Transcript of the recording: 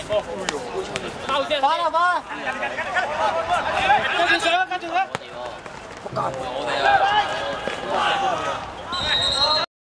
翻了翻！跟住上，跟住上！仆街！我哋啊！